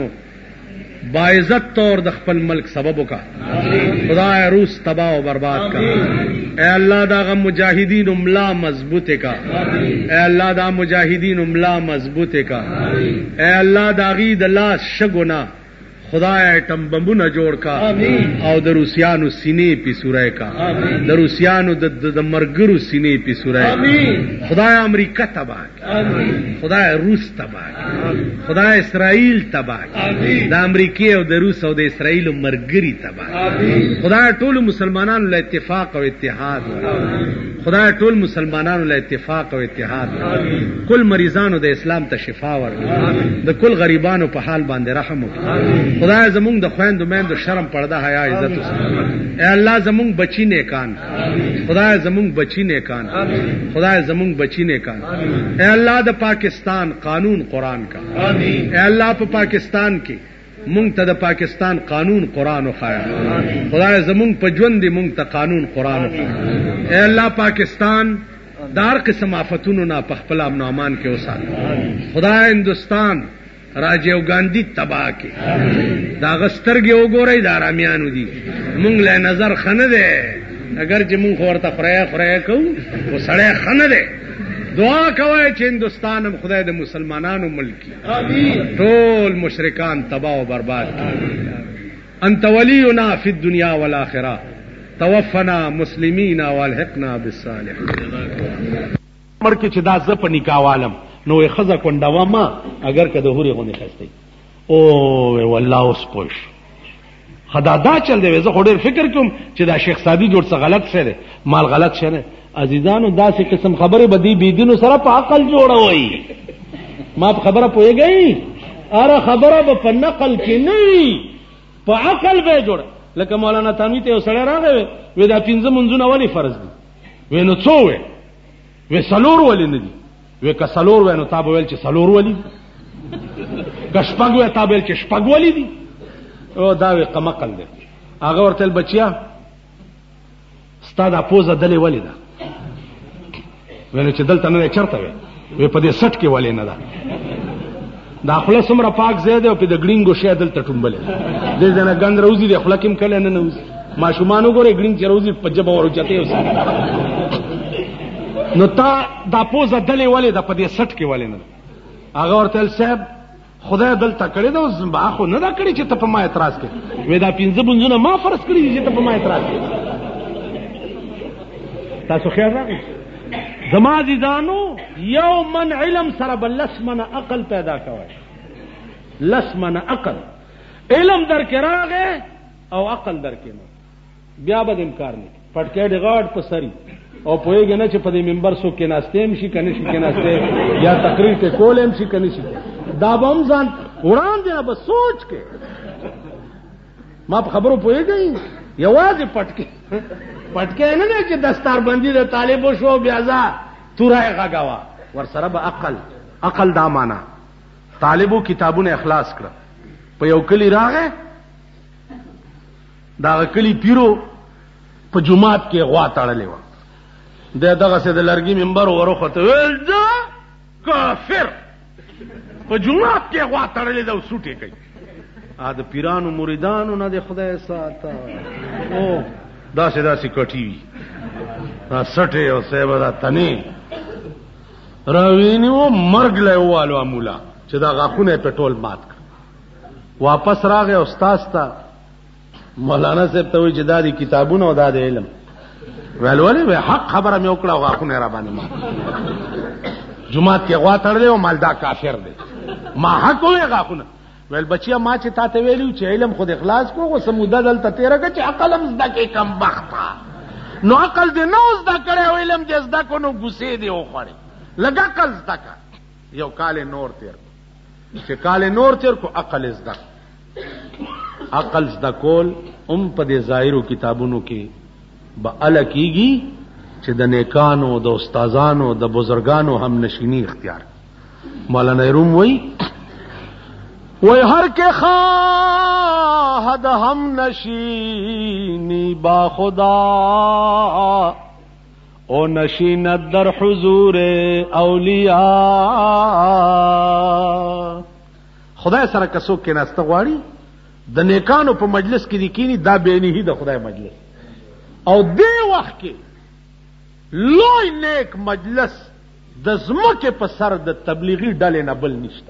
باعزت طور د خپل ملک سبب کا خدای روس تباہ و برباد کا اے اللہ دا غم مجاہدین املا مضبوط کا اے اللہ دا مجاہدین املا مضبوط کا اے اللہ دا غید اللہ شگنا خدای ایٹم بمبونه جوړ کا او د روسیانو سینې پی سورای کا د روسیانو د مرګرو سینې پی سورای خدای امریکا تباہ خدای روس تباہ خدای اسرائیل تباہ د امریکای او د روس او د اسرائیل مرګري تباہ خدای ټول مسلمانانو له اتفاق او اتحاد خدای ټول مسلمانانو له اتفاق او اتحاد کل مریضانو د اسلام ته شفا ورکړي د کل غریبانو په حال باندې رحم وکړي خدای زمونږ د خويندو میندو شرم پرده حیا عزت اے الله زمونږ بچی نیکان خدای زمونږ بچی نیکان خدای زمونږ بچی نیکان اے الله د پاکستان قانون قرآن کا اے الله په پاکستان کې مونږ ته د پاکستان قانون قرآن وخایا خدای زمونږ په ژوند دې مونږ ته قانون قرآن وخایا اے الله پاکستان دار قسم آفتونو نه په خپل امن او امان کې وسات خدای هندستان راجیو گاندھی تباہ کی دا غسترګي وګورئ دا رامیانو دي مونږ له نظر خنه ده اگر چې مونږ ورته خورای کو او سړی خنه ده دعا کوي چې هندستان هم خدای د مسلمانانو ملکی امين ټول مشرکان تباہ و برباد انت ولینا فی الدنیا والآخرہ توفنا مسلمین والحقنا بالصالحین مرکه چې دا ز په نکاح عالم نو خزه کونډه ما اگر که د هوري غونې خسته او والله اوس پوښ خدا دا چل دی. زه خو ډېر فکر کوم چې دا شیخ سادی جوړ څه غلط شه دی، مال غلط شه نه. عزیزانو داسې قسم خبره بدی بيدینو سره په عقل جوړوي. ما په خبره پوهیږئ؟ اره خبره به په نقل کې نه وي، په عقل به جوړ. لکه مولانا تانوی ته یو سړی راغی وی دا 15 منځونه ولې فرض دي؟ وی نو څو وی؟ وی سلور ولې نه دي؟ وی که سلور وی نو تا به ویل چې سلور ولې دي، که شپږ وی تا به ویل چې شپږ ولې دي. او دا وی قمقل دی. هغه ورته بچیا ستا دا پوزه دلې ولې ده؟ وی چې دلته نه چرته وی؟ وی په دې سټ کې ولې نه ده؟ دا خپل سمره پاک زیاده او په د ګړینګو شه دلته ټومبلې دې ځنه ګند روزي د خپل کېم کله نه نوز ما شومان وګوره ګړینګ چې روزي په جبه ورچته اوس. نو تا دا پوزه دلې ولې ده په دې سټ کې ولې نه؟ هغه ورته صاحب خدای دلته کړی دا اوس با خو نه دا کړی چې ته په ما اعتراض کې. وې دا 15 بنځونه ما فرض کړی چې ته په ما اعتراض کې. تاسو خیر راغی زما عزیزانو، یو من علم سره بل لس من عقل پیدا کوي. لس من عقل علم در کې راغې او عقل در کې نه، بیا به امکار نه پټکې د غاړ په سری او پوهېږي نه چې په دې منبر سو کې ناستېم شي کنه شي کې ناسته یا تقریر ته کولم شي کنه شي. دا به هم ځان وړاندې نه به سوچ کې ما په خبرو پوهېږئ. یوازې پټکې نه دی چې دستار بندي د طالبو شو بیا ځه تورای غاګاوه ورسره به عقل دا معنا. طالبو کتابونه اخلاص کړه، په یو کلی راغې، دا کلی پیرو په جمعات کې غوا تړلې و. دغه څه د لرګي منبر وروخته ویل دا کافر په جمعات کې غوا تړلې دا وسوټې کوي. د پیرانو مریدانو نه د خدای ساته او داسې کټي وي سټه او سیبه دا تنه راویني و مرګ له والو مولا چې دا غاخونه پټرول مات کړ. واپس راغی استاد ته مولانا صاحب ته وی چې دا دي کتابونه او دا د علم ولولې حق خبره مې وکړه غاخونه را باندې ما جمعات کې غوا تړلې او مالدا کافر دی. ما حق وې غاخونه ویل بچیا ما چې تاسو ویلو چې علم خود اخلاص کو او سموده دلته تیرګه چې عقل هم زده کې کم بخته. نو عقل دې نو زده کړي او علم دې زده کو نو ګوسې دې وخوري. لګا عقل زده کا یو کال نور تیر چې کال نور تیر کو عقل زده. عقل زده کول په دې ظاهرو کتابونو کې به ال کیږي چې د نیکانو د استادانو د بزرګانو هم نشینی اختیار. مولانا روم وی هر که خواهد هم نشینی با خدا او نشیند در حضور اولیاء. خدای سره کسو کې ناسته غواړي د نیکانو په مجلس کې دی کینی دا بینی د خدای مجلس او دې وخت کې لوی نیک مجلس د زمکه په سر د تبلیغي ډلې نه بل نشته.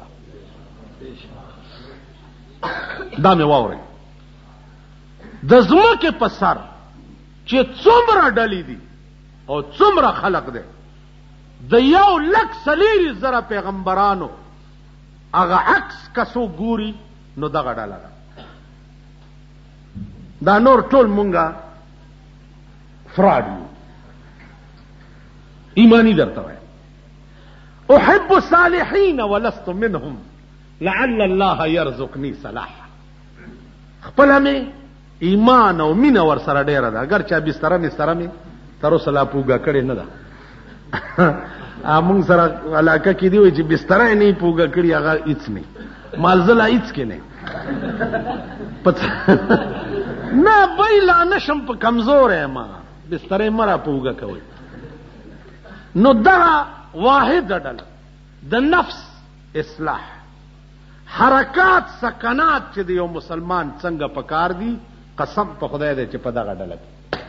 دا مې واوري د زمکه په سر چې څومره ډلې دي او څومره خلق دي د 1,40,000 پیغمبرانو هغه عکس کسو ګوري نو دغه ډله دا نور ټول مونږه فراډ یو. ایمانی درته وایم احب الصالحین ولست منهم لعل الله يرزقني صلاح. خپل می ایمان او مینه ور سره ډیره ده، اگر چا بستر می تر اوسه لا پوګه کړي نه ده. امون سره علاقه کې دی چې بستر نه پوګه کړي هغه هیڅ نه مالزله هیڅ کې نه نه بایلا نشم په کمزور ما بستر مرا پوګه کوي. نو دا واحد ډله د نفس اصلاح حرکات سکنات چې د یو مسلمان څنګه پکار دي قسم په خدای دې چې په دغه ډله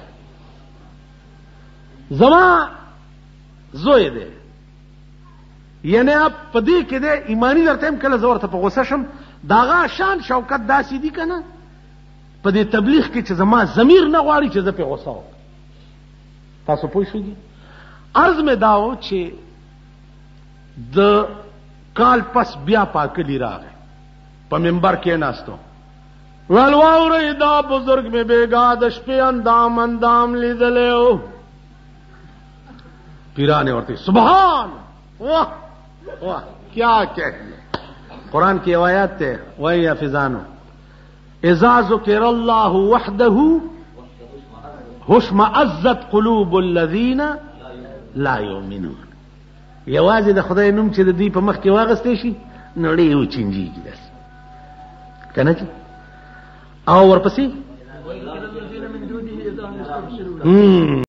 زما زوی دی یعنی په دې کې د ایمانی درته هم کله زور ته په غوسه شم داغه شان شوکت داسې دي کنه په دې تبلیغ کې چې زما ضمیر نه غواړي چې زه په غوسه وم. تاسو پوه شئ عرض مې داو چې د کال پس بیا پاکلی راغی په منبر کې ناستو ولواوري دا بزرگ میں بیگا د شپې اندام لیدلې او پیران ورته سبحان واہ واہ کیا کہنے قرآن کی آیات تے وہی حافظانو اذا ذکر اللہ وحدہ اشمئزت قلوب الذین لا یؤمنون یوازې د خدای نوم چې د دې په مخ کې واغستې شي نړۍ یو چینجیږي داس کنه چې او ورپسې